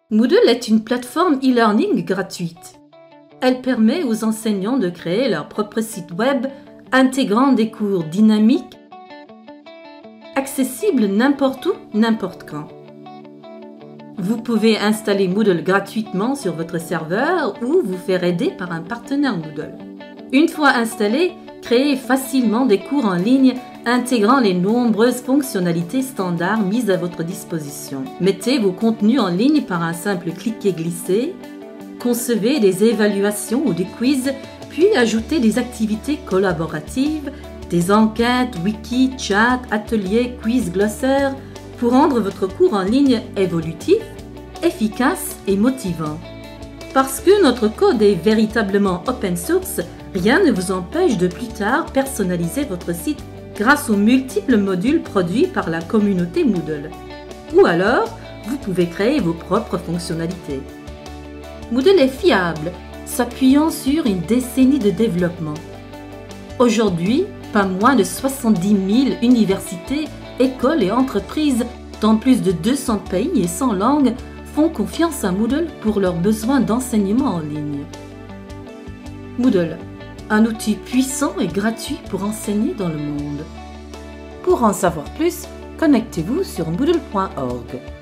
Moodle est une plateforme e-learning gratuite. Elle permet aux enseignants de créer leur propre site web intégrant des cours dynamiques, accessibles n'importe où, n'importe quand. Vous pouvez installer Moodle gratuitement sur votre serveur ou vous faire aider par un partenaire Moodle. Une fois installé, créez facilement des cours en ligne intégrant les nombreuses fonctionnalités standards mises à votre disposition. Mettez vos contenus en ligne par un simple cliquer-glisser, concevez des évaluations ou des quiz, puis ajoutez des activités collaboratives, des enquêtes, wiki, chat, ateliers, quiz, glossaires, pour rendre votre cours en ligne évolutif, efficace et motivant. Parce que notre code est véritablement open source, rien ne vous empêche de plus tard personnaliser votre site grâce aux multiples modules produits par la communauté Moodle. Ou alors, vous pouvez créer vos propres fonctionnalités. Moodle est fiable, s'appuyant sur une décennie de développement. Aujourd'hui, pas moins de 70 000 universités, écoles et entreprises dans plus de 200 pays et 100 langues font confiance à Moodle pour leurs besoins d'enseignement en ligne. Moodle, un outil puissant et gratuit pour enseigner dans le monde. Pour en savoir plus, connectez-vous sur moodle.org.